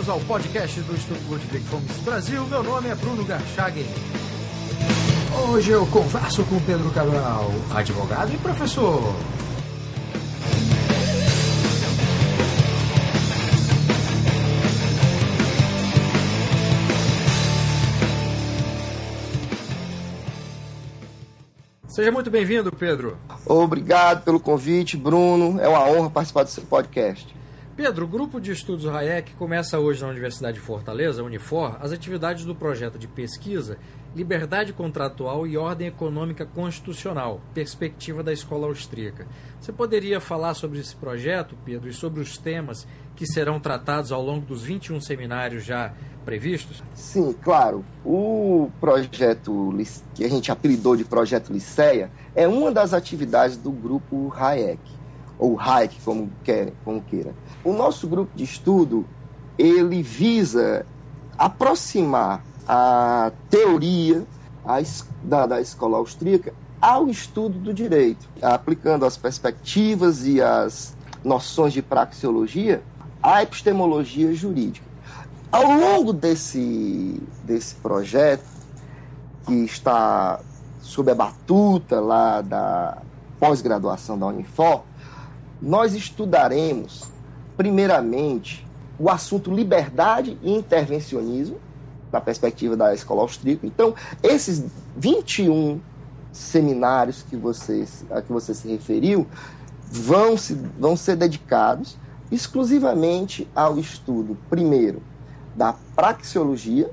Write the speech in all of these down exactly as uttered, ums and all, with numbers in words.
bem-vindos ao podcast do Instituto Ludwig Fomes Brasil. Meu nome é Bruno Garchagen. Hoje eu converso com Pedro Cabral, advogado e professor. Seja muito bem-vindo, Pedro. Obrigado pelo convite, Bruno. É uma honra participar do seu podcast. Pedro, o Grupo de Estudos Hayek começa hoje na Universidade de Fortaleza, Unifor, as atividades do projeto de pesquisa Liberdade Contratual e Ordem Econômica Constitucional, perspectiva da Escola Austríaca. Você poderia falar sobre esse projeto, Pedro, e sobre os temas que serão tratados ao longo dos vinte e um seminários já previstos? Sim, claro. O projeto que a gente apelidou de Projeto Liceia é uma das atividades do Grupo Hayek, ou Hayek, como, quer, como queira. O nosso grupo de estudo, ele visa aproximar a teoria a, da, da escola austríaca ao estudo do direito, aplicando as perspectivas e as noções de praxeologia à epistemologia jurídica. Ao longo desse, desse projeto, que está sob a batuta lá da pós-graduação da Unifor, nós estudaremos, primeiramente, o assunto liberdade e intervencionismo, na perspectiva da escola austríaca. Então, esses vinte e um seminários que você, a que você se referiu vão, se, vão ser dedicados exclusivamente ao estudo, primeiro, da praxeologia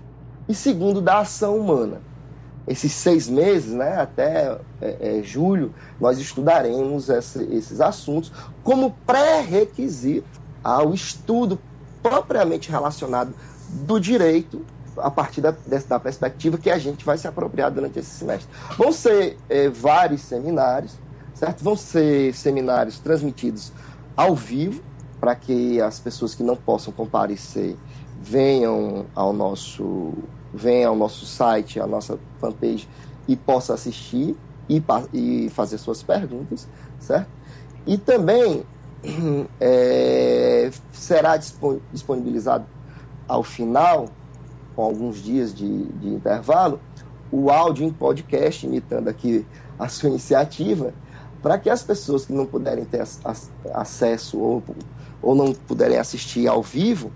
e, segundo, da ação humana. Esses seis meses, né, até é, é, julho, nós estudaremos essa, esses assuntos como pré-requisito ao estudo propriamente relacionado do direito, a partir da, da perspectiva que a gente vai se apropriar durante esse semestre. Vão ser é, vários seminários, certo? Vão ser seminários transmitidos ao vivo, para que as pessoas que não possam comparecer venham ao nosso, venham ao nosso site, à nossa fanpage, e possam assistir e, e fazer suas perguntas, certo? E também é, será disponibilizado ao final, com alguns dias de, de intervalo, o áudio em podcast, imitando aqui a sua iniciativa, para que as pessoas que não puderem ter acesso ou, ou não puderem assistir ao vivo,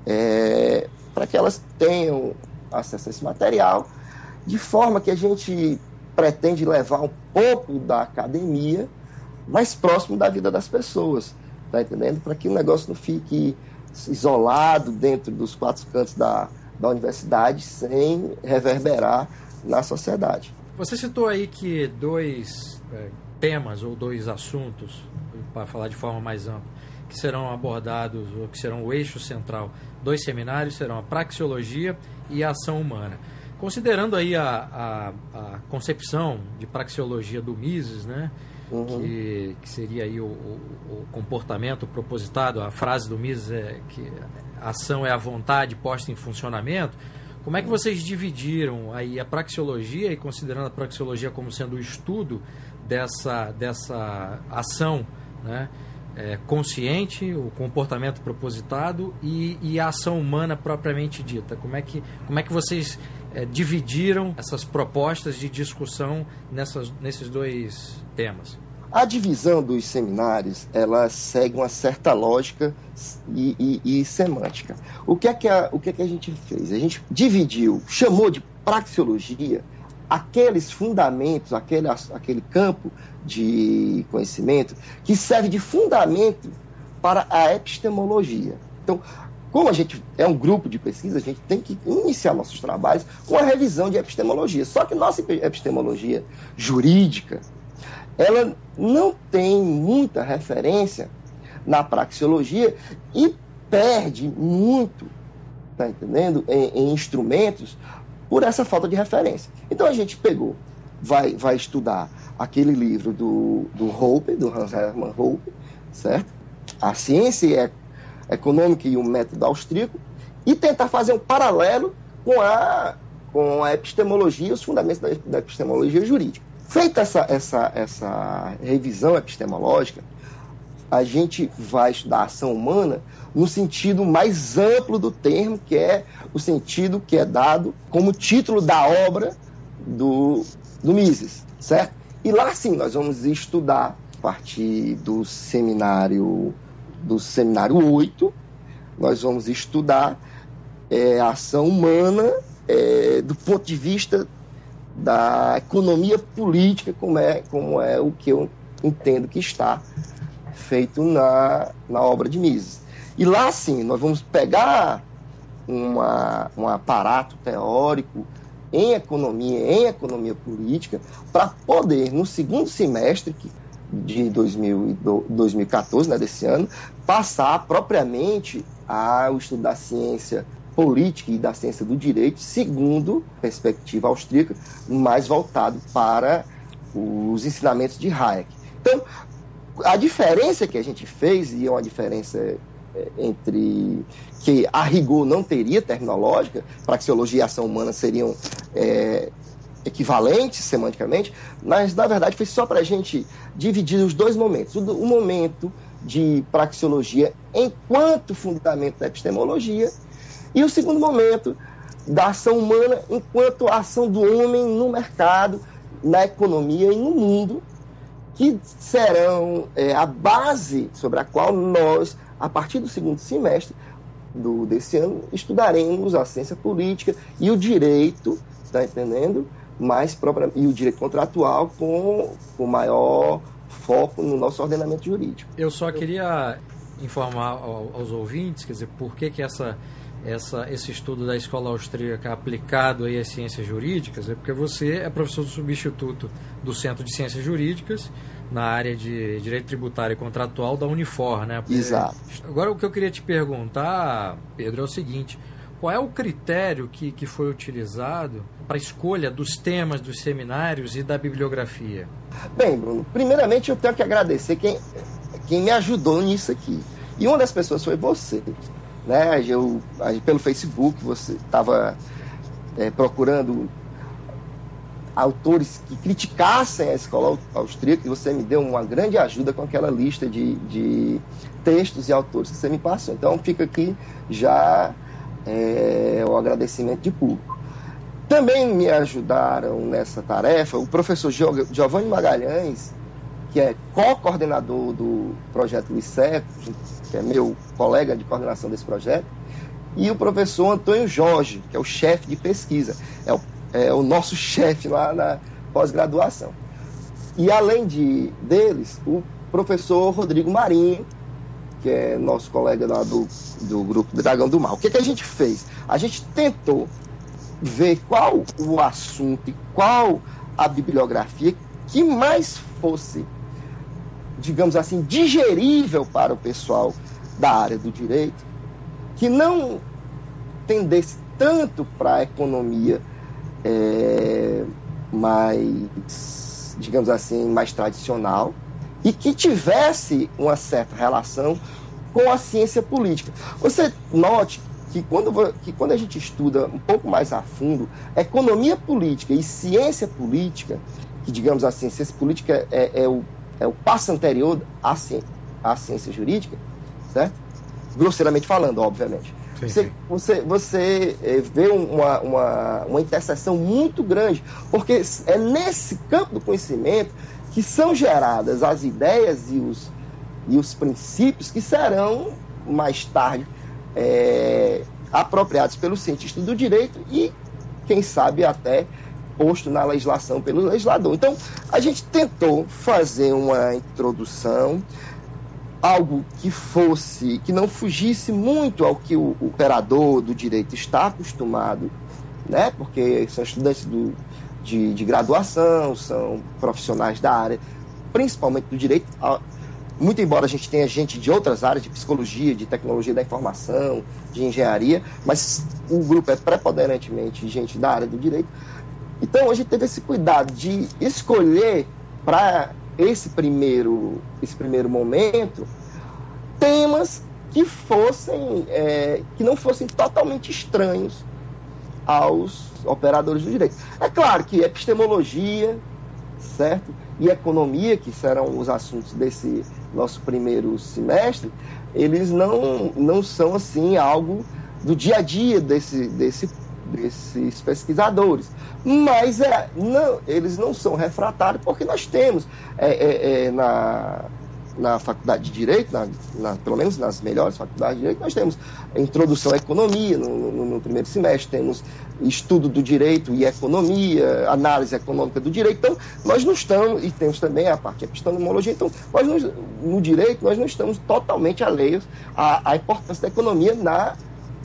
é, para que elas tenham acesso a esse material, de forma que a gente pretende levar um pouco da academia mais próximo da vida das pessoas, tá entendendo? Para que o negócio não fique isolado dentro dos quatro cantos da, da universidade, sem reverberar na sociedade. Você citou aí que dois é, temas ou dois assuntos, para falar de forma mais ampla, que serão abordados, ou que serão o eixo central dos seminários, serão a praxeologia e a ação humana. Considerando aí a, a, a concepção de praxeologia do Mises, né? Uhum. Que, que seria aí o, o, o comportamento propositado, a frase do Mises é que a ação é a vontade posta em funcionamento. Como é que vocês dividiram aí a praxeologia, e considerando a praxeologia como sendo o estudo dessa, dessa ação, né, é, consciente, o comportamento propositado e, e a ação humana propriamente dita? Como é que, como é que vocês é, dividiram essas propostas de discussão nessas, nesses dois temas? A divisão dos seminários, ela segue uma certa lógica e, e, e semântica. O que, é que a, o que é que a gente fez? A gente dividiu, chamou de praxeologia aqueles fundamentos, aquele, aquele campo de conhecimento que serve de fundamento para a epistemologia. Então, como a gente é um grupo de pesquisa, a gente tem que iniciar nossos trabalhos com a revisão de epistemologia. Só que nossa epistemologia jurídica, ela não tem muita referência na praxeologia e perde muito, tá entendendo, em, em instrumentos por essa falta de referência. Então a gente pegou, vai, vai estudar aquele livro do, do Hoppe, do Hans Hermann Hoppe, certo? A ciência econômica e o método austríaco, e tentar fazer um paralelo com a, com a epistemologia, os fundamentos da, da epistemologia jurídica. Feita essa, essa, essa revisão epistemológica, a gente vai estudar a ação humana no sentido mais amplo do termo, que é o sentido que é dado como título da obra do, do Mises, certo? E lá sim nós vamos estudar a partir do seminário, do seminário oito, nós vamos estudar é, a ação humana é, do ponto de vista da economia política, como é, como é o que eu entendo que está feito na, na obra de Mises. E lá sim, nós vamos pegar uma, um aparato teórico em economia, em economia política, para poder, no segundo semestre de dois mil e quatorze, né, desse ano, passar propriamente ao estudo da ciência política e da ciência do direito, segundo perspectiva austríaca, mais voltado para os ensinamentos de Hayek. Então, a diferença que a gente fez, e é uma diferença entre que a rigor não teria terminológica, praxeologia e ação humana seriam é, equivalentes semanticamente, mas na verdade foi só para a gente dividir os dois momentos. O, o momento de praxeologia enquanto fundamento da epistemologia e o segundo momento da ação humana enquanto ação do homem no mercado, na economia e no mundo, que serão é, a base sobre a qual nós, a partir do segundo semestre do, desse ano, estudaremos a ciência política e o direito, está entendendo? Mais própria, e o direito contratual com, com maior foco no nosso ordenamento jurídico. Eu só queria informar aos ouvintes, quer dizer, por que que essa, essa, esse estudo da escola austríaca aplicado aí às ciências jurídicas, é porque você é professor substituto do Centro de Ciências Jurídicas, na área de Direito Tributário e Contratual da Unifor, né? Exato. Agora, o que eu queria te perguntar, Pedro, é o seguinte: qual é o critério que, que foi utilizado para a escolha dos temas dos seminários e da bibliografia? Bem, Bruno, primeiramente eu tenho que agradecer quem, quem me ajudou nisso aqui. E uma das pessoas foi você, né? Eu, pelo Facebook, você estava é, procurando autores que criticassem a escola austríaca, e você me deu uma grande ajuda com aquela lista de, de textos e autores que você me passou. Então fica aqui já é, o agradecimento de público. Também me ajudaram nessa tarefa o professor Giovanni Magalhães, que é co-coordenador do projeto Liceu, que é meu colega de coordenação desse projeto, e o professor Antônio Jorge, que é o chefe de pesquisa, é o É o nosso chefe lá na pós-graduação. E além de, deles, o professor Rodrigo Marinho, que é nosso colega lá do, do grupo Dragão do Mal. O que, que a gente fez? A gente tentou ver qual o assunto e qual a bibliografia que mais fosse, digamos assim, digerível para o pessoal da área do direito, que não tendesse tanto para a economia É, mais, digamos assim, mais tradicional, e que tivesse uma certa relação com a ciência política. Você note que quando, que quando a gente estuda um pouco mais a fundo economia política e ciência política, que, digamos assim, ciência política é, é, o, é o passo anterior à ciência, à ciência jurídica, certo? Grosseiramente falando, obviamente. Sim, você, sim. você, você é, vê uma, uma, uma interseção muito grande, porque é nesse campo do conhecimento que são geradas as ideias e os, e os princípios que serão, mais tarde, é, apropriados pelos cientistas do direito e, quem sabe, até posto na legislação pelo legislador. Então, a gente tentou fazer uma introdução, algo que fosse, que não fugisse muito ao que o operador do direito está acostumado, né? Porque são estudantes do, de, de graduação, são profissionais da área, principalmente do direito, muito embora a gente tenha gente de outras áreas, de psicologia, de tecnologia da informação, de engenharia, mas o grupo é preponderantemente gente da área do direito. Então a gente teve esse cuidado de escolher para esse primeiro, esse primeiro momento temas que fossem é, que não fossem totalmente estranhos aos operadores do direito. É claro que epistemologia, certo? e economia, que serão os assuntos desse nosso primeiro semestre, eles não, não são assim algo do dia a dia desse, desse, desses pesquisadores. Mas é, não, eles não são refratários porque nós temos é, é, é, na, na faculdade de Direito, na, na, pelo menos nas melhores faculdades de Direito, nós temos introdução à economia no, no, no primeiro semestre, temos estudo do direito e economia, análise econômica do direito. Então, nós não estamos, e temos também a parte de epistemologia, então, nós não, no direito, nós não estamos totalmente alheios à, à importância da economia na,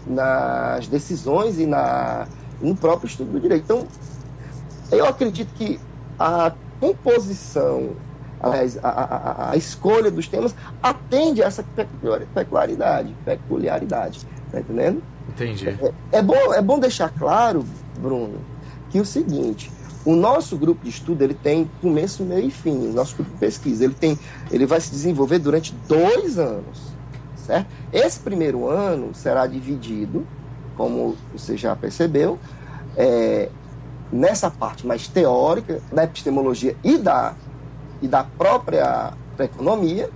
nas decisões e na, no próprio estudo do direito. Então, eu acredito que a composição, aliás, a, a, a escolha dos temas atende a essa peculiaridade, peculiaridade, tá entendendo? Entendi. É, é, bom, é bom deixar claro, Bruno, que o seguinte, o nosso grupo de estudo ele tem começo, meio e fim, o nosso grupo de pesquisa, ele, tem, ele vai se desenvolver durante dois anos, certo? Esse primeiro ano será dividido, como você já percebeu, é, nessa parte mais teórica da epistemologia e da, e da própria economia,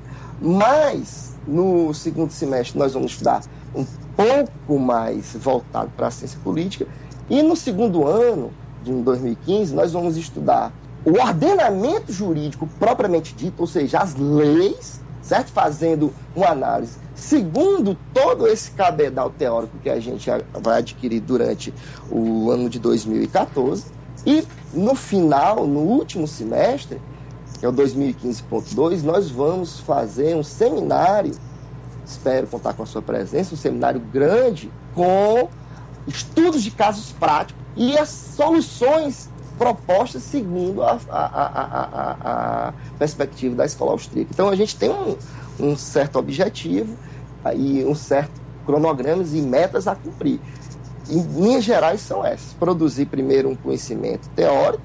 mas no segundo semestre nós vamos estudar um pouco mais voltado para a ciência política, e no segundo ano, de dois mil e quinze, nós vamos estudar o ordenamento jurídico propriamente dito, ou seja, as leis, certo? Fazendo uma análise segundo todo esse cabedal teórico que a gente vai adquirir durante o ano de dois mil e quatorze, e no final, no último semestre, que é o dois mil e quinze ponto dois, nós vamos fazer um seminário, espero contar com a sua presença, um seminário grande com estudos de casos práticos e as soluções propostas segundo a, a, a, a, a perspectiva da escola austríaca. Então a gente tem um, um certo objetivo e um certo cronograma e metas a cumprir. Em linhas gerais são essas: produzir primeiro um conhecimento teórico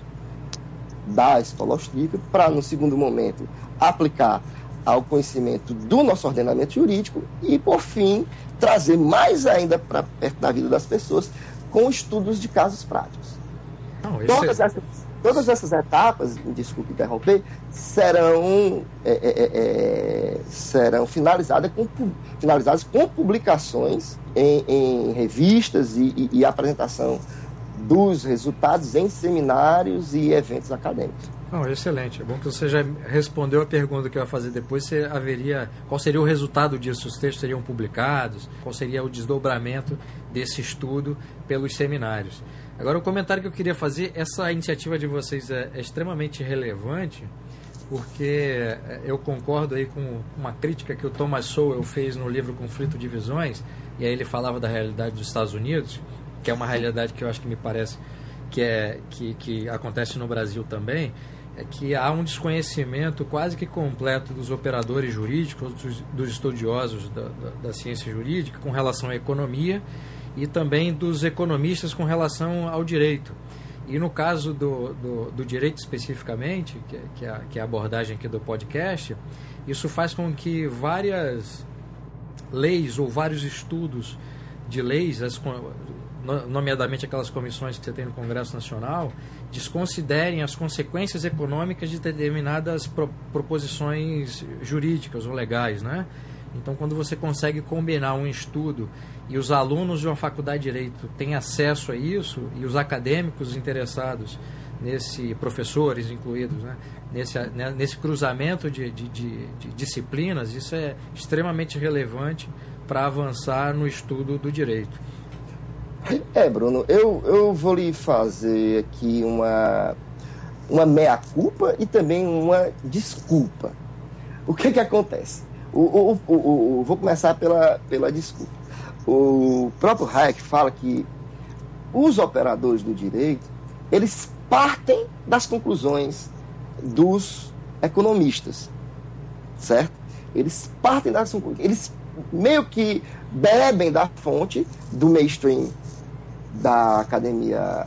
da escola austríaca, para no segundo momento aplicar ao conhecimento do nosso ordenamento jurídico e, por fim, trazer mais ainda para perto da vida das pessoas com estudos de casos práticos. Não, todas, é... essas, todas essas etapas, desculpe interromper, serão, é, é, é, serão finalizadas, com, finalizadas com publicações em, em revistas e, e, e apresentação dos resultados em seminários e eventos acadêmicos. Não, excelente. É bom que você já respondeu a pergunta que eu ia fazer depois. Se haveria, qual seria o resultado disso? Os textos seriam publicados? Qual seria o desdobramento desse estudo pelos seminários? Agora, o comentário que eu queria fazer, essa iniciativa de vocês é, é extremamente relevante, porque eu concordo aí com uma crítica que o Thomas Sowell fez no livro Conflito de Visões, e aí ele falava da realidade dos Estados Unidos, que é uma realidade que eu acho que me parece que, é, que, que acontece no Brasil também, é que há um desconhecimento quase que completo dos operadores jurídicos, dos, dos estudiosos da, da, da ciência jurídica com relação à economia e também dos economistas com relação ao direito. E no caso do, do, do direito especificamente, que, que, é a, que é a abordagem aqui do podcast, isso faz com que várias leis ou vários estudos de leis, as, nomeadamente aquelas comissões que você tem no Congresso Nacional, desconsiderem as consequências econômicas de determinadas pro, proposições jurídicas ou legais, né? Então, quando você consegue combinar um estudo e os alunos de uma faculdade de Direito têm acesso a isso, e os acadêmicos interessados nesse, professores incluídos, né? nesse, né? nesse cruzamento de, de, de, de disciplinas, isso é extremamente relevante para avançar no estudo do direito. É, Bruno, eu, eu vou lhe fazer aqui uma, uma meia-culpa e também uma desculpa. O que que acontece? O, o, o, o, vou começar pela, pela desculpa. O próprio Hayek fala que os operadores do direito, eles partem das conclusões dos economistas, certo? Eles partem das conclusões, eles meio que bebem da fonte do mainstream da academia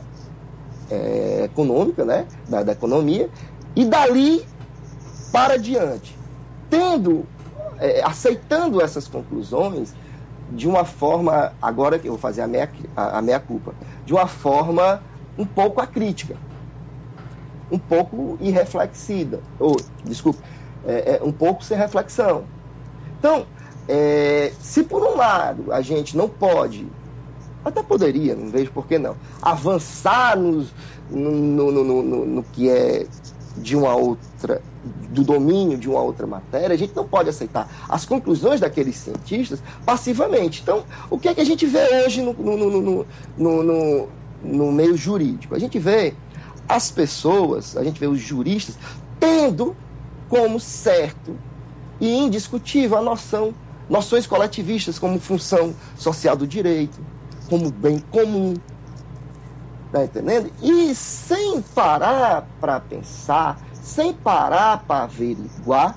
é, econômica, né? da, da economia, e dali para diante, tendo, é, aceitando essas conclusões de uma forma, agora que eu vou fazer a meia, a, a meia culpa, de uma forma um pouco acrítica. um pouco irreflexida, ou, desculpe, é, é, um pouco sem reflexão. Então, é, se por um lado a gente não pode, até poderia, não vejo por que não, avançar nos, no, no, no, no, no que é de uma outra, do domínio de uma outra matéria, a gente não pode aceitar as conclusões daqueles cientistas passivamente. Então, o que é que a gente vê hoje no, no, no, no, no, no, no meio jurídico? A gente vê as pessoas, a gente vê os juristas tendo como certo e indiscutível a noção, noções coletivistas como função social do direito, como bem comum. Está entendendo? E sem parar para pensar, sem parar para averiguar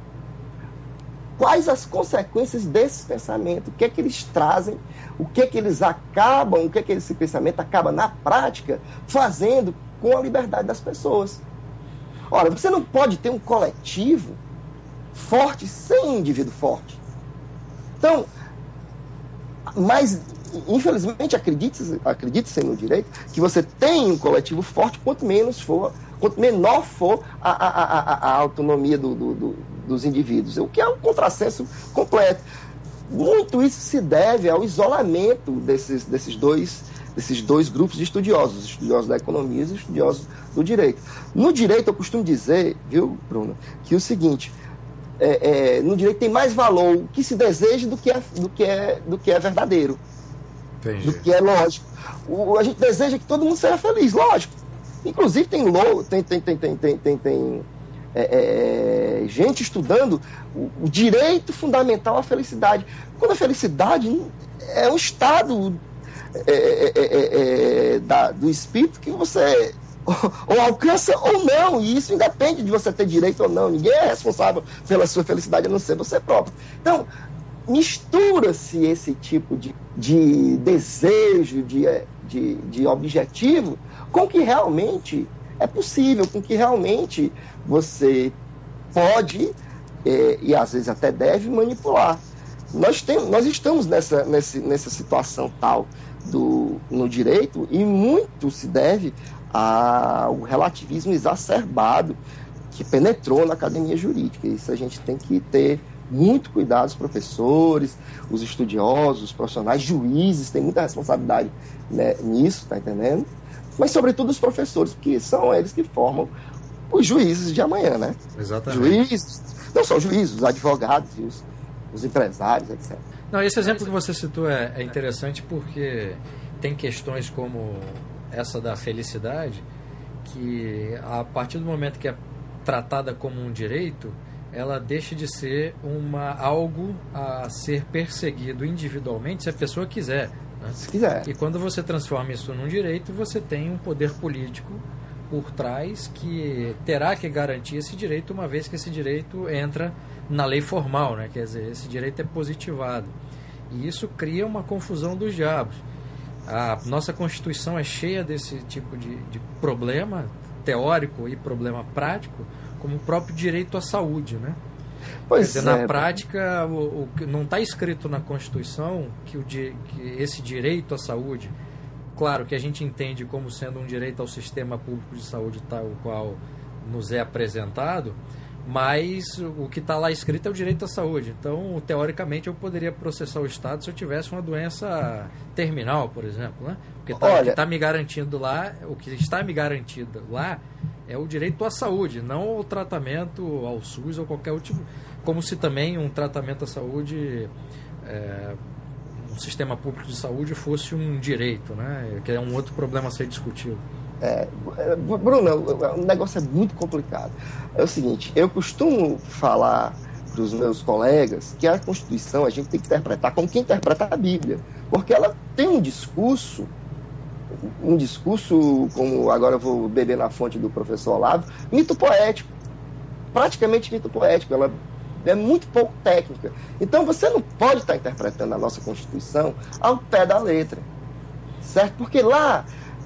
quais as consequências desse pensamento, o que é que eles trazem, o que é que eles acabam, o que é que esse pensamento acaba na prática fazendo com a liberdade das pessoas. Ora, você não pode ter um coletivo forte sem um indivíduo forte. Então, mas infelizmente, acredite-se acredite no direito, que você tem um coletivo forte, quanto menos for, quanto menor for a, a, a, a autonomia do, do, do, dos indivíduos, o que é um contrassenso completo. Muito isso se deve ao isolamento desses, desses, dois, desses dois grupos de estudiosos, os estudiosos da economia e os estudiosos do direito. No direito, eu costumo dizer, viu, Bruno, que o seguinte, é, é, no direito tem mais valor o que se deseja do que é, do que é, do que é verdadeiro. Entendi. Do que é lógico. O, a gente deseja que todo mundo seja feliz, lógico. Inclusive tem lo, tem, tem, tem, tem, tem, tem, tem é, é, gente estudando o, o direito fundamental à felicidade. Quando a felicidade é um estado é, é, é, é, da, do espírito que você ou, ou alcança ou não, e isso independe de você ter direito ou não. Ninguém é responsável pela sua felicidade a não ser você próprio. Então, mistura-se esse tipo de, de desejo, de, de, de objetivo, com o que realmente é possível, com o que realmente você pode, é, e às vezes até deve, manipular. Nós, tem, nós estamos nessa, nessa, nessa situação tal do, no direito, e muito se deve ao relativismo exacerbado que penetrou na academia jurídica. Isso a gente tem que ter muito cuidado, os professores, os estudiosos, os profissionais, juízes, têm muita responsabilidade, né, nisso, tá entendendo? Mas, sobretudo, os professores, porque são eles que formam os juízes de amanhã, né? Exatamente. Juízes, não só os juízes, os advogados e os, os empresários, etcétera. Não, esse exemplo que você citou é, é interessante porque tem questões como essa da felicidade, que a partir do momento que é tratada como um direito, ela deixa de ser uma, algo a ser perseguido individualmente se a pessoa quiser. Né? Se quiser. E quando você transforma isso num direito, você tem um poder político por trás que terá que garantir esse direito, uma vez que esse direito entra na lei formal, né? Quer dizer, esse direito é positivado. E isso cria uma confusão dos diabos. A nossa Constituição é cheia desse tipo de, de problema teórico e problema prático, como o próprio direito à saúde, né? Pois Quer dizer, é. na prática, o, o, não está escrito na Constituição que, o, que esse direito à saúde, claro que a gente entende como sendo um direito ao sistema público de saúde tal qual nos é apresentado, mas o que está lá escrito é o direito à saúde. Então, teoricamente, eu poderia processar o Estado se eu tivesse uma doença terminal, por exemplo, né? Porque tá, Olha... o que está me garantindo lá, o que está me garantido lá é o direito à saúde, não o tratamento ao SUS ou qualquer outro tipo, como se também um tratamento à saúde, é, um sistema público de saúde fosse um direito, né? Que é um outro problema a ser discutido. É, Bruno, o negócio é muito complicado. É o seguinte, eu costumo falar para os meus colegas que a Constituição a gente tem que interpretar como quem interpreta a Bíblia, porque ela tem um discurso, um discurso, como agora eu vou beber na fonte do professor Olavo, mito poético, praticamente mito poético. Ela é muito pouco técnica. Então você não pode estar interpretando a nossa Constituição ao pé da letra, certo? Porque lá,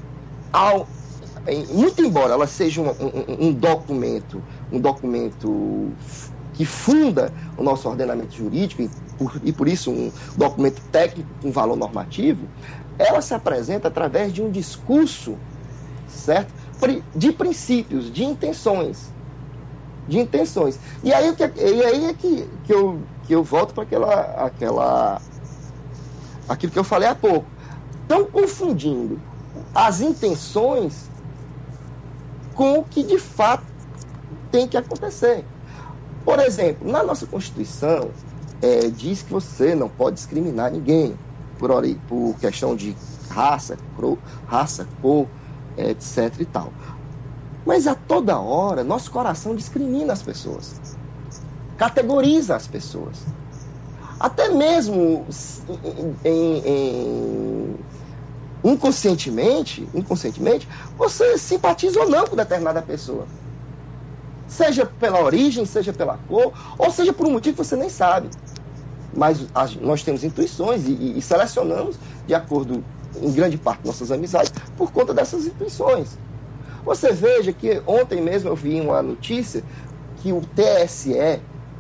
ao muito embora ela seja um, um, um documento, um documento que funda o nosso ordenamento jurídico e por, e por isso um documento técnico com valor normativo, ela se apresenta através de um discurso, certo? de princípios, de intenções. De intenções. E aí, e aí é que, que, eu, que eu volto para aquela, aquela, aquilo que eu falei há pouco. Estão confundindo as intenções com o que de fato tem que acontecer. Por exemplo, na nossa Constituição, é, diz que você não pode discriminar ninguém por, por questão de raça, cor, raça, cor, etc e tal. Mas a toda hora, nosso coração discrimina as pessoas, categoriza as pessoas. Até mesmo em, em, inconscientemente, inconscientemente, você simpatiza ou não com determinada pessoa. Seja pela origem, seja pela cor, ou seja por um motivo que você nem sabe. Mas nós temos intuições e, e selecionamos de acordo, em grande parte, nossas amizades, por conta dessas intuições. Você veja que ontem mesmo eu vi uma notícia que o T S E, é,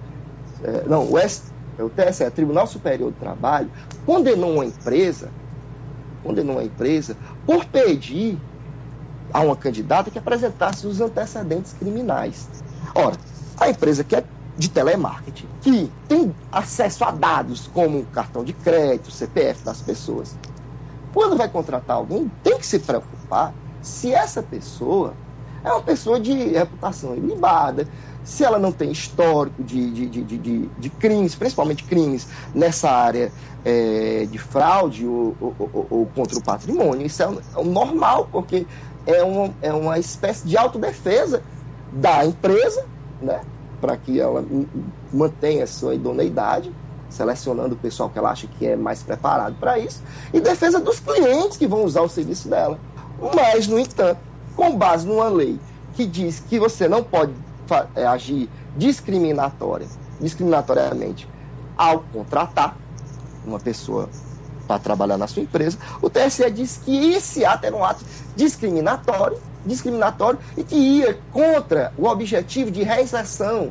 não, o, S, o T S E, Tribunal Superior do Trabalho, condenou uma empresa, condenou uma empresa por pedir a uma candidata que apresentasse os antecedentes criminais. Ora, a empresa que é de telemarketing, que tem acesso a dados como cartão de crédito, C P F das pessoas, quando vai contratar alguém, tem que se preocupar se essa pessoa é uma pessoa de reputação ilibada, se ela não tem histórico de, de, de, de, de crimes, principalmente crimes nessa área é, de fraude ou, ou, ou, ou contra o patrimônio. Isso é o normal, porque é uma, é uma espécie de autodefesa da empresa, né, para que ela mantenha a sua idoneidade, selecionando o pessoal que ela acha que é mais preparado para isso, e defesa dos clientes que vão usar o serviço dela. Mas, no entanto, com base numa lei que diz que você não pode é, agir discriminatória, discriminatoriamente ao contratar uma pessoa para trabalhar na sua empresa, o T S E diz que esse ato era um ato discriminatório, discriminatório e que ia contra o objetivo de reinserção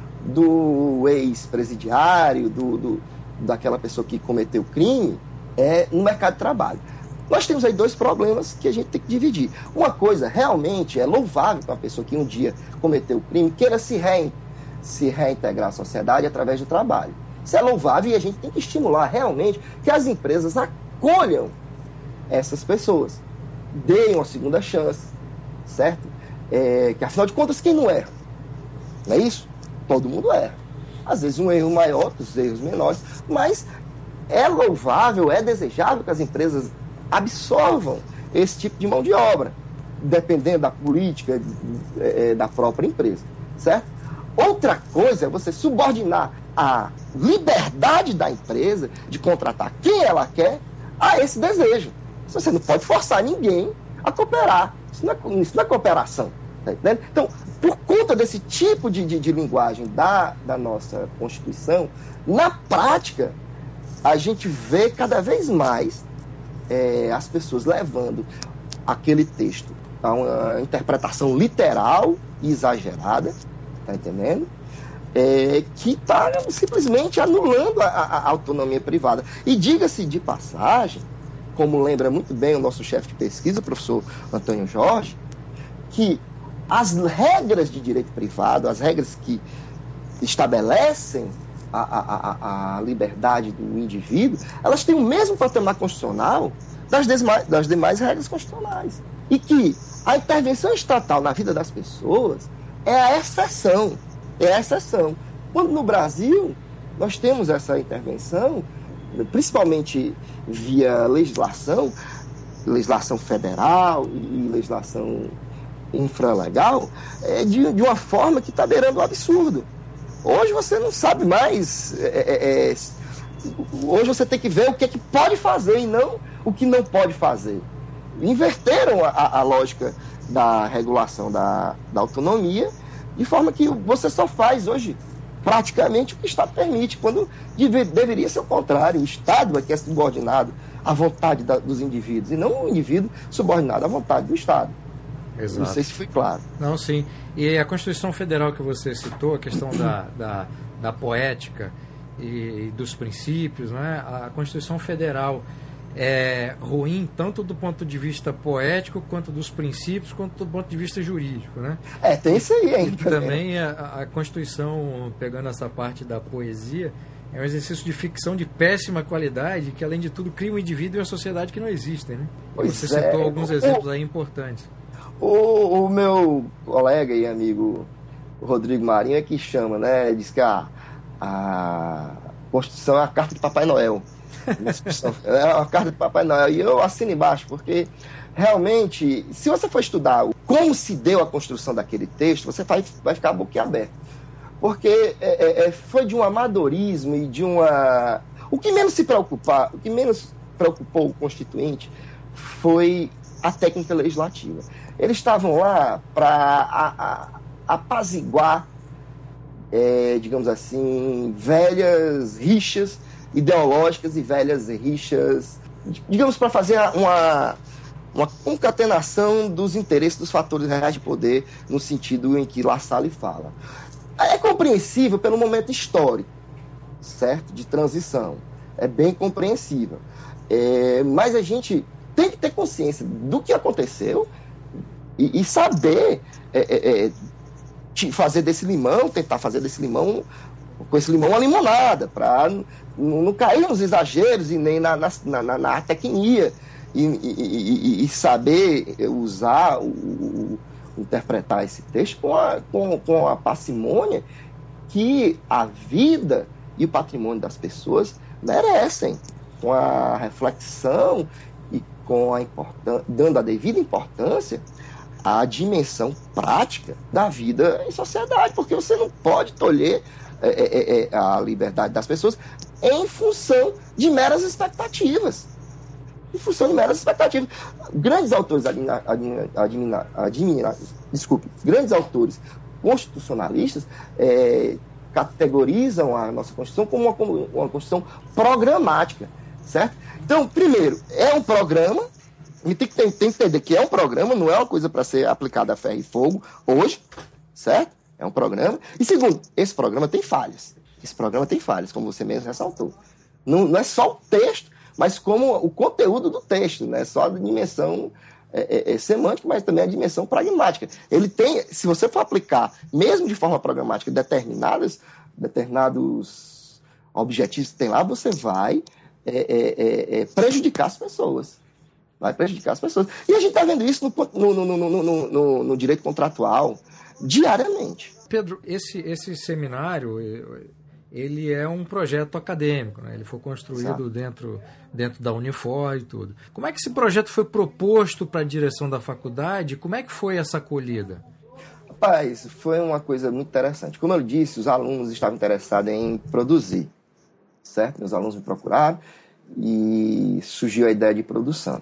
do ex-presidiário, do, do, daquela pessoa que cometeu o crime, é, no mercado de trabalho. Nós temos aí dois problemas que a gente tem que dividir. Uma coisa, realmente, é louvável para uma pessoa que um dia cometeu o crime, queira se, rein, se reintegrar à sociedade através do trabalho. Isso é louvável e a gente tem que estimular realmente que as empresas acolham essas pessoas. Deem uma segunda chance, certo? É, que afinal de contas, quem não erra? Não é isso? Todo mundo erra. Às vezes um erro maior, outros erros menores, mas é louvável, é desejável que as empresas absorvam esse tipo de mão de obra, dependendo da política é, da própria empresa, certo? Outra coisa é você subordinar a liberdade da empresa de contratar quem ela quer a esse desejo. Você não pode forçar ninguém a cooperar. Isso não é, isso não é cooperação. Tá entendendo? Então, por conta desse tipo de, de, de linguagem da, da nossa Constituição, na prática, a gente vê cada vez mais é, as pessoas levando aquele texto a uma interpretação literal e exagerada, tá entendendo? É, que está simplesmente anulando a, a, a autonomia privada. E diga-se de passagem, como lembra muito bem o nosso chefe de pesquisa, o professor Antônio Jorge, que as regras de direito privado, as regras que estabelecem a, a, a, a liberdade do indivíduo, elas têm o mesmo patamar constitucional das demais, das demais regras constitucionais. E que a intervenção estatal na vida das pessoas é a exceção. É a exceção. Quando no Brasil nós temos essa intervenção, principalmente via legislação, legislação federal e legislação infralegal, é de, de uma forma que está beirando o absurdo. Hoje você não sabe mais, é, é, hoje você tem que ver o que, é que pode fazer e não o que não pode fazer. Inverteram a, a lógica da regulação da, da autonomia, de forma que você só faz hoje praticamente o que o Estado permite, quando deve, deveria ser o contrário. O Estado é que é subordinado à vontade da, dos indivíduos, e não o indivíduo subordinado à vontade do Estado. Exato. Não sei se foi claro. Não, sim. E a Constituição Federal que você citou, a questão da, da, da poética e, e dos princípios, né? A Constituição Federal, é ruim tanto do ponto de vista poético, quanto dos princípios, quanto do ponto de vista jurídico, né? É, tem isso aí ainda. E também a, a Constituição, pegando essa parte da poesia, é um exercício de ficção de péssima qualidade, que além de tudo cria um indivíduo e uma sociedade que não existem, né? Pois Você é. citou alguns exemplos aí importantes. O, o meu colega e amigo Rodrigo Marinho é que chama, né? Diz que a, a Constituição é a carta de Papai Noel. É a carta de Papai Noel. E eu assino embaixo, porque realmente, se você for estudar como se deu a construção daquele texto, você vai, vai ficar boquiaberto. Porque é, é, foi de um amadorismo e de uma... O que menos se preocupar, o que menos preocupou o Constituinte foi a técnica legislativa. Eles estavam lá para apaziguar, é, digamos assim, velhas rixas ideológicas e velhas rixas, digamos, para fazer uma, uma concatenação dos interesses dos fatores reais de poder, no sentido em que La Salle fala. É compreensível pelo momento histórico, certo? De transição. É bem compreensível. É, mas a gente tem que ter consciência do que aconteceu e, e saber é, é, é, fazer desse limão, tentar fazer desse limão, com esse limão, uma limonada, para não, não cair nos exageros e nem na, na, na, na tecnia, e, e, e, e saber usar, o, o, interpretar esse texto com a, com, com a parcimônia que a vida e o patrimônio das pessoas merecem, com a reflexão e com a importância, dando a devida importância à dimensão prática da vida em sociedade, porque você não pode tolher é, é, é, a liberdade das pessoas em função de meras expectativas. Em função de meras expectativas. Grandes autores admina, admina, admina, admina, desculpe, grandes autores constitucionalistas é, categorizam a nossa Constituição como uma, uma Constituição programática, certo? Então, primeiro, é um programa, e tem que, tem, tem que entender que é um programa, não é uma coisa para ser aplicada a ferro e fogo hoje, certo? É um programa. E segundo, esse programa tem falhas. Esse programa tem falhas, como você mesmo ressaltou. Não, não é só o texto, mas como o conteúdo do texto, não é só a dimensão é, é, é semântica, mas também a dimensão pragmática. Ele tem, se você for aplicar, mesmo de forma programática, determinadas, determinados objetivos que tem lá, você vai é, é, é, prejudicar as pessoas. Vai prejudicar as pessoas. E a gente está vendo isso no, no, no, no, no, no, no direito contratual diariamente. Pedro, esse, esse seminário, ele é um projeto acadêmico, né? Ele foi construído dentro, dentro da Unifor e tudo. Como é que esse projeto foi proposto para a direção da faculdade? Como é que foi essa acolhida? Rapaz, foi uma coisa muito interessante. Como eu disse, os alunos estavam interessados em produzir, certo? Os alunos me procuraram e surgiu a ideia de produção.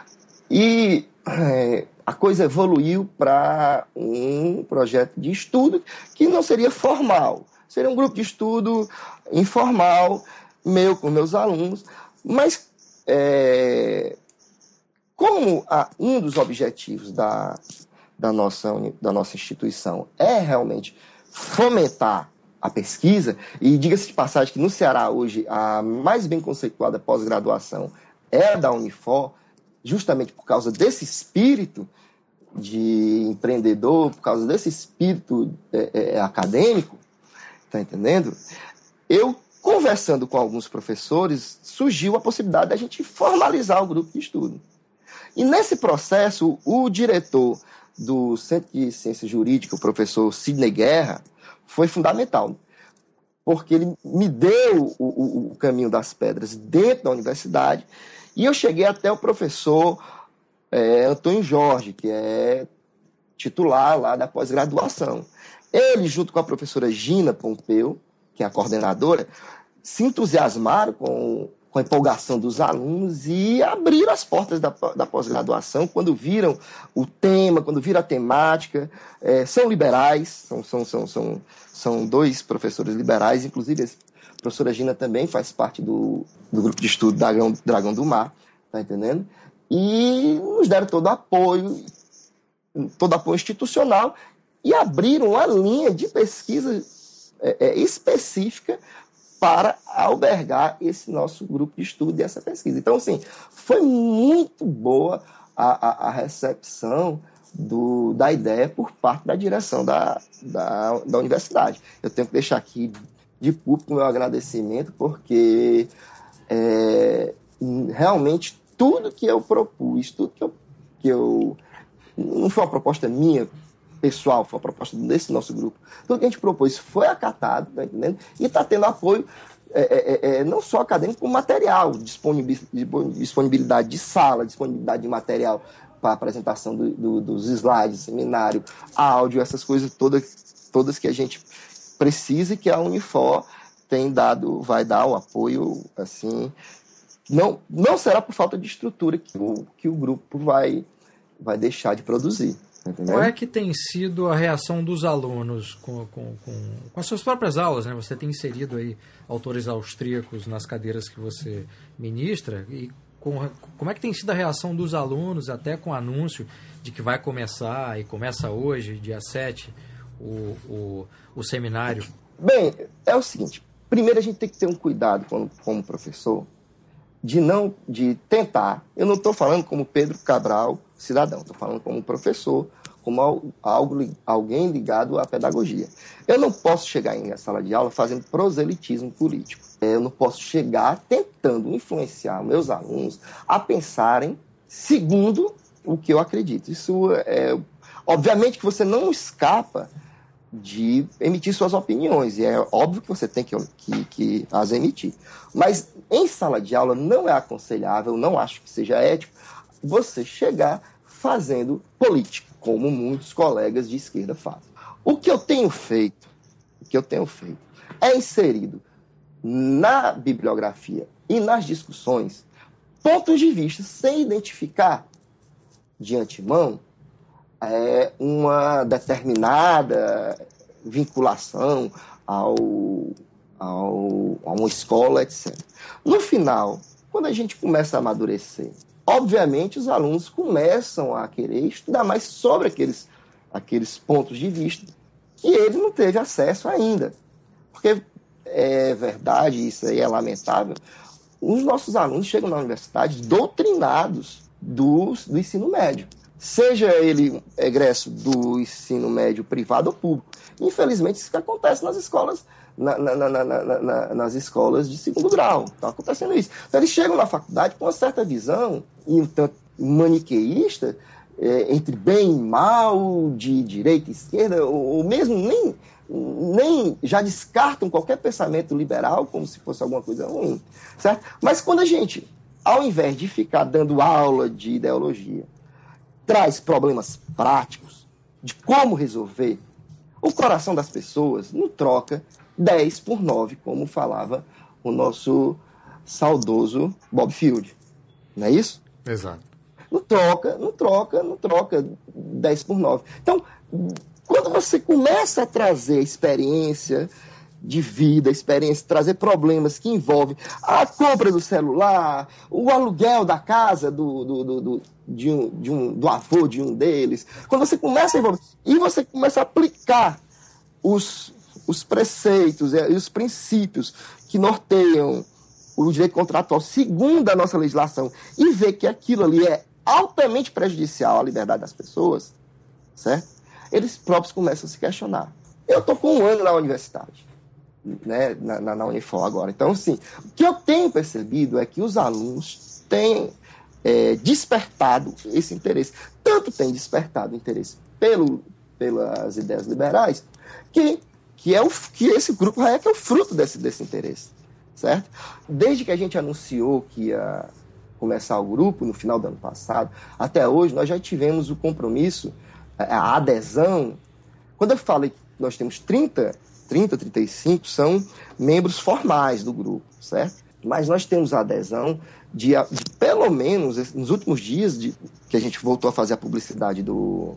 E é, a coisa evoluiu para um projeto de estudo que não seria formal. Seria um grupo de estudo informal, meu com meus alunos, mas é, como a, um dos objetivos da, da, nossa, da nossa instituição é realmente fomentar a pesquisa, e diga-se de passagem que no Ceará hoje a mais bem conceituada pós-graduação é a da Unifor, justamente por causa desse espírito de empreendedor, por causa desse espírito é, é, acadêmico, tá entendendo? Eu, conversando com alguns professores, surgiu a possibilidade da gente formalizar o grupo de estudo. E nesse processo, o diretor do Centro de Ciência Jurídica, o professor Sidney Guerra, foi fundamental, porque ele me deu o, o, o caminho das pedras dentro da universidade, e eu cheguei até o professor é, Antônio Jorge, que é titular lá da pós-graduação. Ele, junto com a professora Gina Pompeu, que é a coordenadora, se entusiasmaram com, com a empolgação dos alunos e abriram as portas da, da pós-graduação quando viram o tema, quando viram a temática. É, são liberais, são, são, são, são, são dois professores liberais, inclusive a professora Gina também faz parte do, do grupo de estudo Dragão, Dragão do Mar, tá entendendo? E nos deram todo apoio, todo apoio institucional, e abriram uma linha de pesquisa é, é, específica para albergar esse nosso grupo de estudo e essa pesquisa. Então, assim, foi muito boa a, a, a recepção do, da ideia por parte da direção da, da, da universidade. Eu tenho que deixar aqui de público o meu agradecimento, porque é, realmente tudo que eu propus, tudo que eu, que eu... Não foi uma proposta minha, pessoal, foi uma proposta desse nosso grupo. Tudo que a gente propôs foi acatado, tá entendendo? E está tendo apoio é, é, é, não só acadêmico, como material, disponibilidade de sala, disponibilidade de material para apresentação do, do, dos slides, seminário, áudio, essas coisas todas, todas que a gente precisa e que a Unifor tem dado, vai dar o apoio, assim, não, não será por falta de estrutura que o, que o grupo vai, vai deixar de produzir. Entendeu? Qual é que tem sido a reação dos alunos com, com, com, com as suas próprias aulas, né? Você tem inserido aí autores austríacos nas cadeiras que você ministra, e com, como é que tem sido a reação dos alunos, até com o anúncio de que vai começar, e começa hoje, dia sete, o, o, o seminário? Bem, é o seguinte, primeiro a gente tem que ter um cuidado como, como professor, de não, de tentar, eu não estou falando como Pedro Cabral, cidadão, estou falando como professor, como algo, alguém ligado à pedagogia. Eu não posso chegar em sala de aula fazendo proselitismo político. Eu não posso chegar tentando influenciar meus alunos a pensarem segundo o que eu acredito. Isso é... Obviamente que você não escapa de emitir suas opiniões, e é óbvio que você tem que, que, que as emitir. Mas em sala de aula não é aconselhável, não acho que seja ético, você chegar fazendo política, como muitos colegas de esquerda fazem. O que eu tenho feito, o que eu tenho feito é inserido na bibliografia e nas discussões pontos de vista sem identificar de antemão é, uma determinada vinculação ao, ao, a uma escola, etcétera. No final, quando a gente começa a amadurecer, obviamente os alunos começam a querer estudar mais sobre aqueles, aqueles pontos de vista que ele não teve acesso ainda. Porque é verdade, isso aí é lamentável, os nossos alunos chegam na universidade doutrinados do, do ensino médio. Seja ele egresso do ensino médio privado ou público. Infelizmente, isso que acontece nas escolas, na, na, na, na, na, nas escolas de segundo grau. Está acontecendo isso. Então, eles chegam na faculdade com uma certa visão, e um tanto maniqueísta, é, entre bem e mal, de direita e esquerda, ou, ou mesmo nem, nem já descartam qualquer pensamento liberal como se fosse alguma coisa ruim. Certo? Mas quando a gente, ao invés de ficar dando aula de ideologia, traz problemas práticos de como resolver, o coração das pessoas não troca dez por nove, como falava o nosso saudoso Bob Field. Não é isso? Exato. Não troca, não troca, não troca dez por nove. Então, quando você começa a trazer experiência de vida, experiência, trazer problemas que envolvem a compra do celular, o aluguel da casa do, do, do, do, de um, de um, do avô de um deles, quando você começa a envolver, e você começa a aplicar os, os preceitos e os princípios que norteiam o direito contratual segundo a nossa legislação e ver que aquilo ali é altamente prejudicial à liberdade das pessoas, certo? Eles próprios começam a se questionar. Eu estou com um ano na universidade, né, na, na, na Unifor agora. Então, assim, o que eu tenho percebido é que os alunos têm é, despertado esse interesse. Tanto têm despertado interesse pelo, pelas ideias liberais, que, que, é o, que esse grupo Hayek é o fruto desse, desse interesse. Certo? Desde que a gente anunciou que ia começar o grupo, no final do ano passado, até hoje, nós já tivemos o compromisso, a adesão. Quando eu falei que nós temos trinta, trinta, trinta e cinco, são membros formais do grupo, certo? Mas nós temos a adesão de, de pelo menos, nos últimos dias de, que a gente voltou a fazer a publicidade do,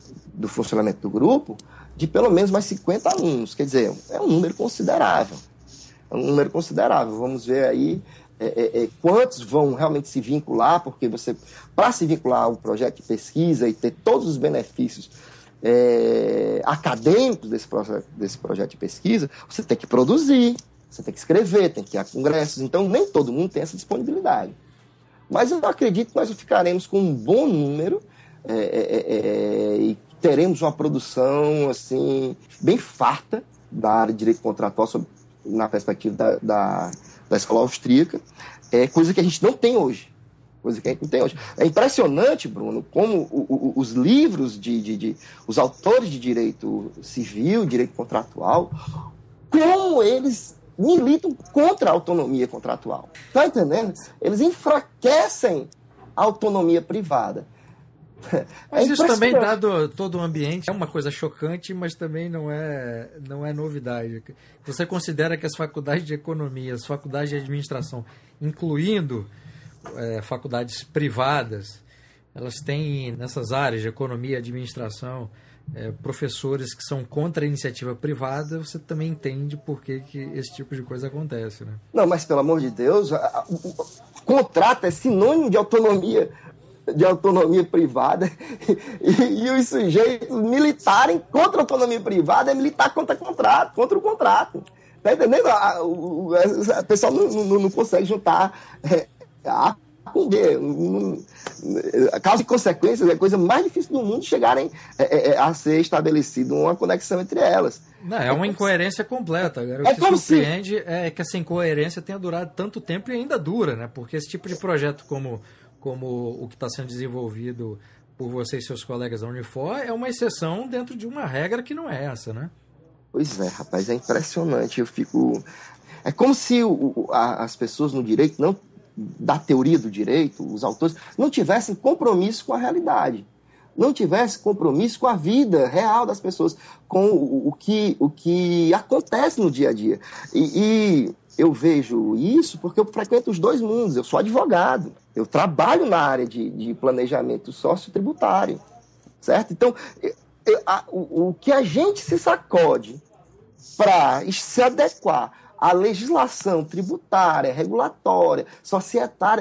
do funcionamento do grupo, de pelo menos mais cinquenta alunos. Quer dizer, é um número considerável. É um número considerável. Vamos ver aí é, é, é, quantos vão realmente se vincular, porque você, para se vincular ao projeto de pesquisa e ter todos os benefícios é, acadêmicos desse projeto, desse projeto de pesquisa, você tem que produzir, Você tem que escrever, tem que ir a congressos, então nem todo mundo tem essa disponibilidade. Mas eu acredito que nós ficaremos com um bom número é, é, é, e teremos uma produção assim, bem farta da área de direito contratual sobre, na perspectiva da, da, da escola austríaca, é coisa que a gente não tem hoje. Coisa que a gente não tem hoje. É impressionante, Bruno, como o, o, os livros, de, de, de, os autores de direito civil, direito contratual, como eles militam contra a autonomia contratual. Está entendendo? Eles enfraquecem a autonomia privada. Mas é isso também, dado todo o ambiente, é uma coisa chocante, mas também não é, não é novidade. Você considera que as faculdades de economia, as faculdades de administração, incluindo é, faculdades privadas, elas têm nessas áreas de economia e administração é, professores que são contra a iniciativa privada, você também entende por que, que esse tipo de coisa acontece, né? Não, mas pelo amor de Deus, a, a, o, o contrato é sinônimo de autonomia de autonomia privada e, e os sujeitos militarem contra a autonomia privada é militar contra contrato, contra o contrato. Tá entendendo? A, o, a, a pessoa não, não, não consegue juntar é, A com B. Não, a causa e consequências é a coisa mais difícil do mundo chegarem é, é, a ser estabelecida uma conexão entre elas. Não, é uma incoerência completa. Agora, o é que surpreende se... é que essa incoerência tenha durado tanto tempo e ainda dura, né? Porque esse tipo de projeto como como o que está sendo desenvolvido por você e seus colegas da Unifor, é uma exceção dentro de uma regra que não é essa, né? Pois é, rapaz, é impressionante. Eu fico... É como se o, a, as pessoas no direito, não, da teoria do direito, os autores, não tivessem compromisso com a realidade, não tivessem compromisso com a vida real das pessoas, com o, o, que, o que acontece no dia a dia. E... e eu vejo isso porque eu frequento os dois mundos. Eu sou advogado, eu trabalho na área de, de planejamento sociotributário, certo? Então, eu, eu, a, o, o que a gente se sacode para se adequar à legislação tributária, regulatória, societária,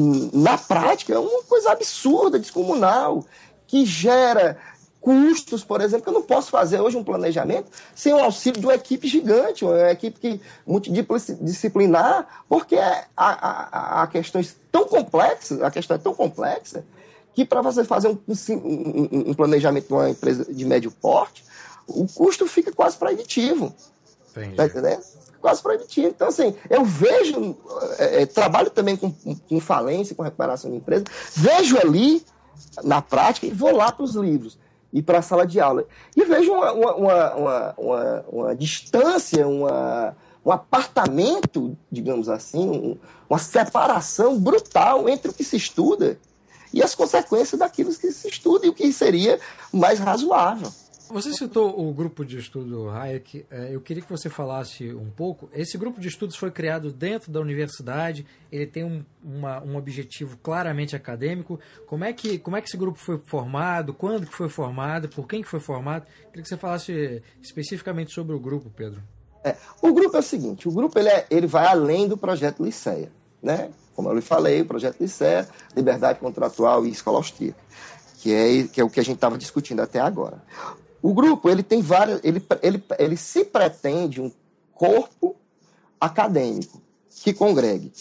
na prática, é uma coisa absurda, descomunal, que gera custos, por exemplo, que eu não posso fazer hoje um planejamento sem o auxílio de uma equipe gigante, uma equipe que, multidisciplinar, porque a, a, a questões tão complexas, a questão é tão complexa, que para você fazer um, um, um planejamento de uma empresa de médio porte, o custo fica quase proibitivo. Entendi. Tá entendendo? Quase proibitivo. Então, assim, eu vejo, é, trabalho também com, com falência, com recuperação de empresa, vejo ali, na prática, e vou lá para os livros e para a sala de aula. E vejo uma, uma, uma, uma, uma distância, uma, um apartamento, digamos assim, um, uma separação brutal entre o que se estuda e as consequências daquilo que se estuda e o que seria mais razoável. Você citou o grupo de estudo Hayek, eu queria que você falasse um pouco. Esse grupo de estudos foi criado dentro da universidade, ele tem um, uma, um objetivo claramente acadêmico. Como é, que, como é que esse grupo foi formado, quando que foi formado, por quem que foi formado? Eu queria que você falasse especificamente sobre o grupo, Pedro. É, o grupo é o seguinte, o grupo ele, é, ele vai além do projeto Liceia, né? Como eu lhe falei, o projeto Liceia, Liberdade Contratual e Escola Austríaca, que é, que é o que a gente estava discutindo até agora. O grupo, ele tem várias, ele, ele, ele se pretende um corpo acadêmico que congregue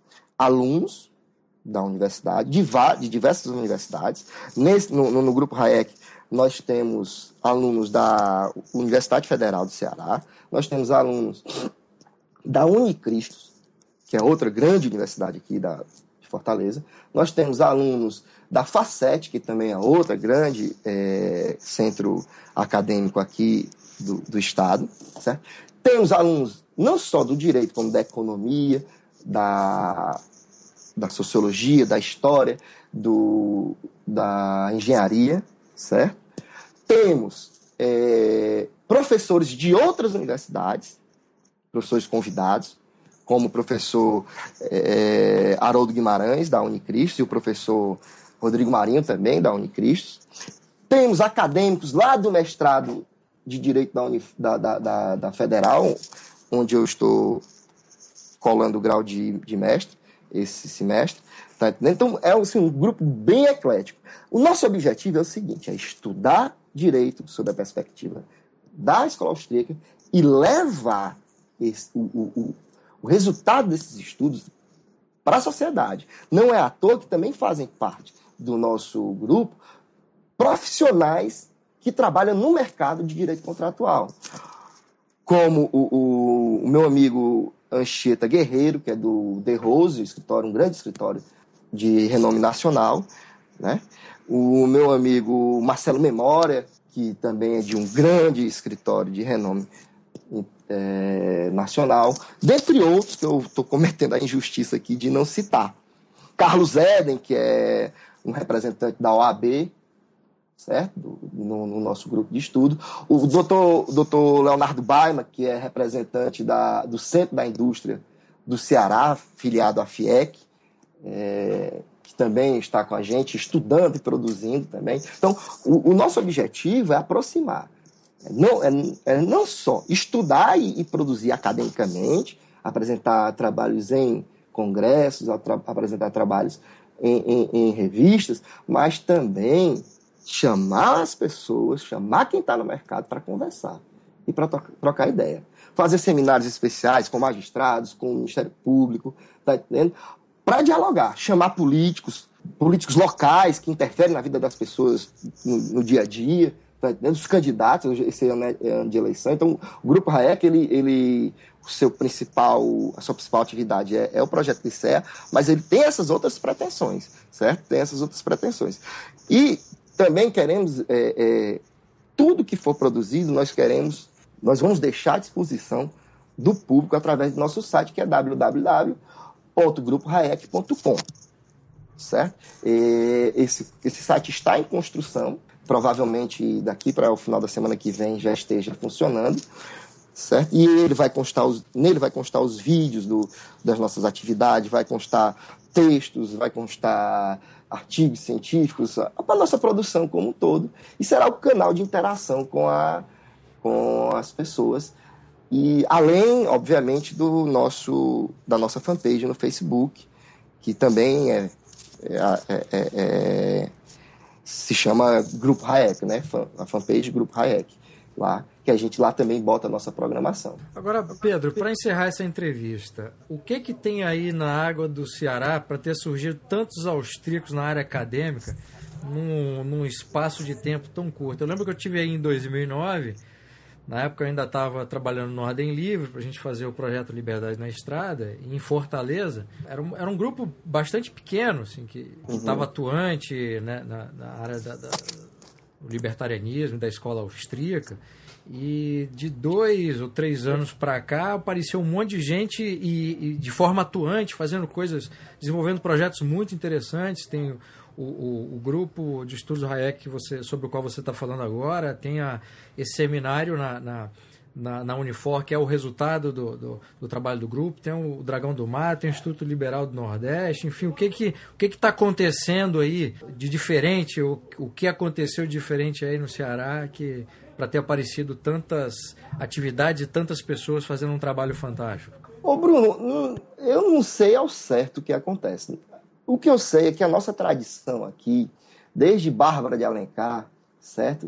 alunos da universidade, de, de diversas universidades. Nesse, no, no grupo Hayek, nós temos alunos da Universidade Federal do Ceará, nós temos alunos da Unicristo, que é outra grande universidade aqui da, de Fortaleza, nós temos alunos da Facet, que também é outra grande é, centro acadêmico aqui do, do Estado, certo? Temos alunos não só do direito, como da economia, da, da sociologia, da história, do, da engenharia, certo? Temos é, professores de outras universidades, professores convidados, como o professor é, Haroldo Guimarães, da Unicristo, e o professor Rodrigo Marinho, também, da Unicristo. Temos acadêmicos lá do mestrado de Direito da, Unif, da, da, da, da Federal, onde eu estou colando o grau de, de mestre esse semestre. Tá? Então, é assim, um grupo bem eclético. O nosso objetivo é o seguinte, é estudar direito sob a perspectiva da escola austríaca e levar esse, o, o, o resultado desses estudos para a sociedade. Não é à toa que também fazem parte do nosso grupo profissionais que trabalham no mercado de direito contratual, como o, o, o meu amigo Anchieta Guerreiro, que é do The Rose, escritório, um grande escritório de renome nacional, né? O meu amigo Marcelo Memória, que também é de um grande escritório de renome é, nacional, dentre outros que eu estou cometendo a injustiça aqui de não citar. Carlos Eden, que é um representante da O A B, certo? No, no nosso grupo de estudo. O doutor, doutor Leonardo Baima, que é representante da, do Centro da Indústria do Ceará, filiado à FIEC, é, que também está com a gente, estudando e produzindo também. Então, o, o nosso objetivo é aproximar. Não, é, é não só estudar e, e produzir academicamente, apresentar trabalhos em congressos, atra, apresentar trabalhos em, em, em revistas, mas também chamar as pessoas, chamar quem está no mercado para conversar e para trocar ideia. Fazer seminários especiais com magistrados, com o Ministério Público, tá entendendo? Para dialogar, chamar políticos, políticos locais que interferem na vida das pessoas no, no dia a dia, tá entendendo? Os candidatos, esse ano é ano de eleição. Então, o Grupo Hayek, ele, ele, o seu principal, a sua principal atividade é, é o projeto Licea, mas ele tem essas outras pretensões, certo? Tem essas outras pretensões. E também queremos, é, é, tudo que for produzido, nós queremos, nós vamos deixar à disposição do público através do nosso site, que é w w w ponto grupo hayek ponto com, certo? E esse, esse site está em construção, provavelmente daqui para o final da semana que vem já esteja funcionando, certo? E ele vai constar os, nele vai constar os vídeos do, das nossas atividades, vai constar textos, vai constar artigos científicos, para a nossa produção como um todo, e será o canal de interação com, a, com as pessoas, e além, obviamente, do nosso, da nossa fanpage no Facebook, que também é, é, é, é, é se chama Grupo Hayek, né? A fanpage Grupo Hayek, lá, que a gente lá também bota a nossa programação. Agora, Pedro, para encerrar essa entrevista, o que que tem aí na água do Ceará para ter surgido tantos austríacos na área acadêmica num, num espaço de tempo tão curto? Eu lembro que eu tive aí em dois mil e nove, na época eu ainda estava trabalhando no Ordem Livre para a gente fazer o projeto Liberdade na Estrada, em Fortaleza. Era um, era um grupo bastante pequeno, assim, que estava uhum. atuante, né, na, na área da, da, do libertarianismo, da escola austríaca. E de dois ou três anos para cá apareceu um monte de gente e, e de forma atuante, fazendo coisas, desenvolvendo projetos muito interessantes. Tem o, o, o grupo de estudos Hayek que você, sobre o qual você está falando agora, tem a, esse seminário na, na, na, na Unifor, que é o resultado do, do, do trabalho do grupo, tem o Dragão do Mar, tem o Instituto Liberal do Nordeste, enfim, o que que o que que está acontecendo aí de diferente, o, o que aconteceu de diferente aí no Ceará que para ter aparecido tantas atividades e tantas pessoas fazendo um trabalho fantástico? Ô Bruno, eu não sei ao certo o que acontece. O que eu sei é que a nossa tradição aqui, desde Bárbara de Alencar, certo,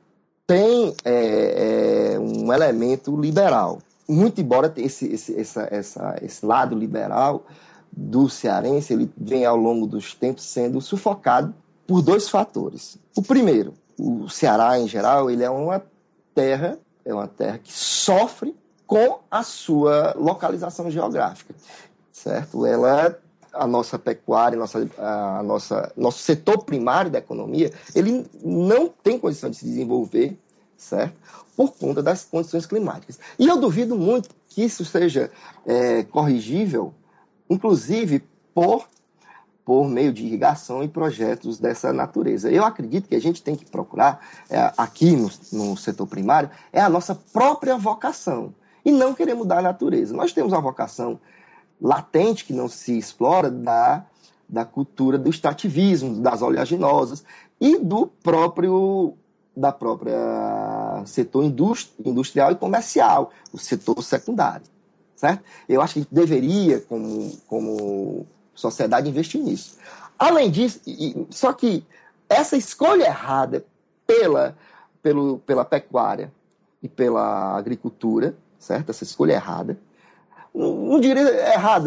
tem é, é, um elemento liberal. Muito embora esse, esse, essa, essa, esse lado liberal do cearense, ele vem ao longo dos tempos sendo sufocado por dois fatores. O primeiro, o Ceará, em geral, ele é uma terra, é uma terra que sofre com a sua localização geográfica, certo? Ela, a nossa pecuária, a nossa, a nossa, nosso setor primário da economia, ele não tem condição de se desenvolver, certo? Por conta das condições climáticas. E eu duvido muito que isso seja é, corrigível, inclusive por por meio de irrigação e projetos dessa natureza. Eu acredito que a gente tem que procurar, é, aqui no, no setor primário, é a nossa própria vocação, e não querer mudar a natureza. Nós temos uma vocação latente, que não se explora, da, da cultura do extrativismo, das oleaginosas, e do próprio da própria setor industrial e comercial, o setor secundário, certo? Eu acho que a gente deveria, como... como sociedade, investir nisso. Além disso, e, só que essa escolha errada pela, pelo, pela pecuária e pela agricultura, certo? Essa escolha errada. Não, não diria errada,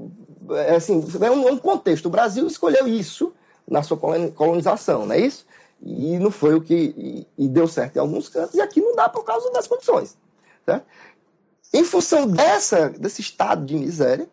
é, assim, é um, um contexto. O Brasil escolheu isso na sua colonização, não é isso? E não foi o que... E, e deu certo em alguns cantos, e aqui não dá por causa das condições, certo? Em função dessa, desse estado de miséria,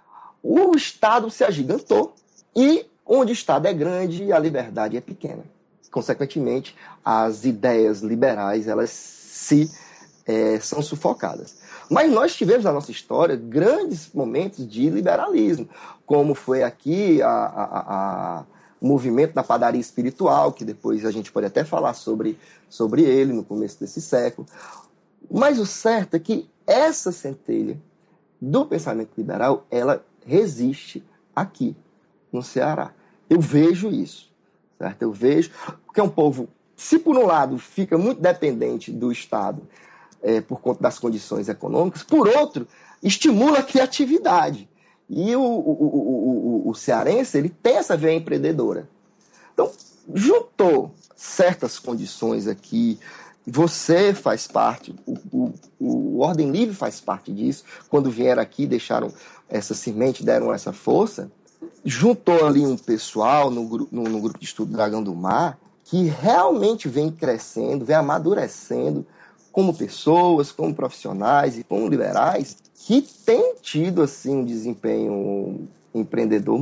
o Estado se agigantou, e onde o Estado é grande, a liberdade é pequena. Consequentemente, as ideias liberais, elas se, é, são sufocadas. Mas nós tivemos na nossa história grandes momentos de liberalismo, como foi aqui a, a, a, o movimento da padaria espiritual, que depois a gente pode até falar sobre, sobre ele no começo desse século. Mas o certo é que essa centelha do pensamento liberal, ela resiste aqui, no Ceará. Eu vejo isso, certo? Eu vejo que é um povo, se por um lado fica muito dependente do Estado é, por conta das condições econômicas, por outro, estimula a criatividade. E o, o, o, o, o cearense, ele tem essa veia empreendedora. Então, juntou certas condições aqui, você faz parte, o, o, o Ordem Livre faz parte disso, quando vieram aqui, deixaram essa semente, deram essa força, juntou ali um pessoal no, no, no grupo de estudo Dragão do Mar, que realmente vem crescendo, vem amadurecendo como pessoas, como profissionais e como liberais, que tem tido assim, um desempenho empreendedor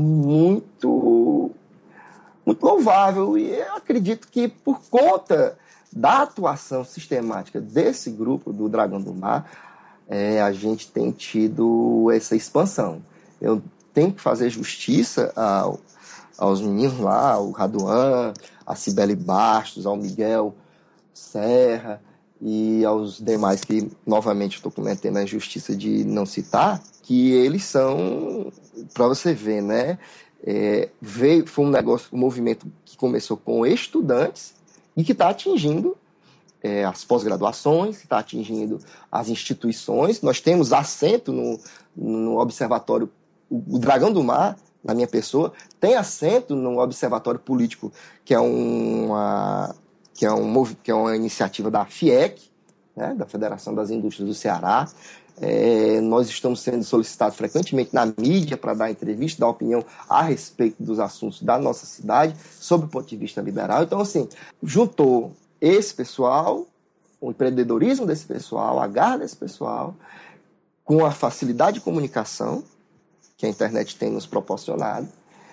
muito, muito louvável. E eu acredito que por conta da atuação sistemática desse grupo do Dragão do Mar, é, a gente tem tido essa expansão. Eu tenho que fazer justiça ao, aos meninos lá, ao Raduan, a Cibele Bastos, ao Miguel Serra e aos demais que, novamente, estou cometendo a injustiça de não citar, que eles são, para você ver, né? É, veio, foi um negócio, um movimento que começou com estudantes e que está atingindo é, as pós-graduações, que está atingindo as instituições. Nós temos assento no, no Observatório, o, o Dragão do Mar, na minha pessoa, tem assento no Observatório Político, que é uma, que é um, que é uma iniciativa da FIEC, né, da Federação das Indústrias do Ceará. É, nós estamos sendo solicitados frequentemente na mídia para dar entrevista, dar opinião a respeito dos assuntos da nossa cidade, sob o ponto de vista liberal. Então, assim, juntou esse pessoal, o empreendedorismo desse pessoal, a garra desse pessoal, com a facilidade de comunicação que a internet tem nos proporcionado,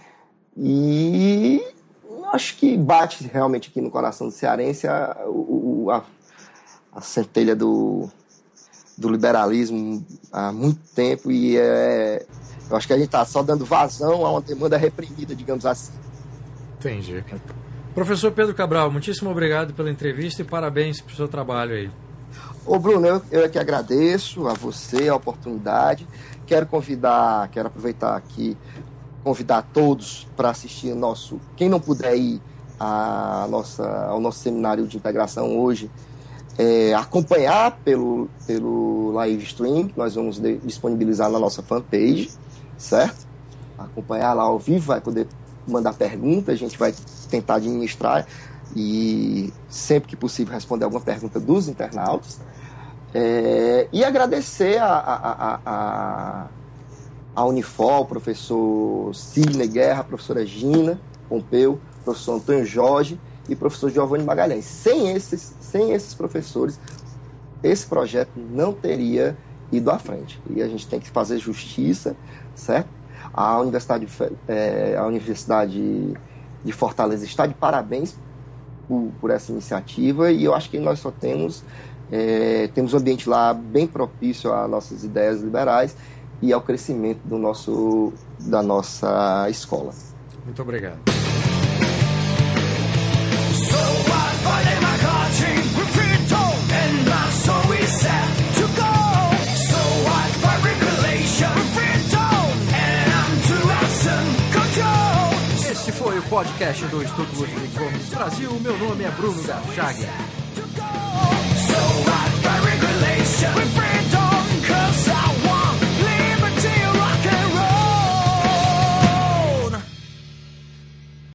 e acho que bate realmente aqui no coração do cearense a, a, a centelha do... do liberalismo há muito tempo, e é, eu acho que a gente está só dando vazão a uma demanda reprimida, digamos assim. Entendi. Professor Pedro Cabral, muitíssimo obrigado pela entrevista e parabéns pelo seu trabalho aí. Ô Bruno, eu, eu é que agradeço a você a oportunidade. Quero convidar, quero aproveitar aqui, convidar todos para assistir o nosso, quem não puder ir a nossa, ao nosso seminário de integração hoje, É, acompanhar pelo, pelo live stream, que nós vamos de, disponibilizar na nossa fanpage, certo? Acompanhar lá ao vivo, vai poder mandar perguntas, a gente vai tentar administrar e sempre que possível responder alguma pergunta dos internautas. É, e agradecer a, a, a, a, a Unifol, o professor Sidney Guerra, a professora Gina Pompeu, o professor Antônio Jorge e o professor Giovanni Magalhães. Sem esses, sem esses professores, esse projeto não teria ido à frente. E a gente tem que fazer justiça, certo? A Universidade, é, a Universidade de Fortaleza está de parabéns por, por essa iniciativa, e eu acho que nós só temos, é, temos um ambiente lá bem propício às nossas ideias liberais e ao crescimento do nosso, da nossa escola. Muito obrigado. Esse foi o podcast do Instituto Ludwig Gomes Brasil. Meu nome é Bruno Garchagen.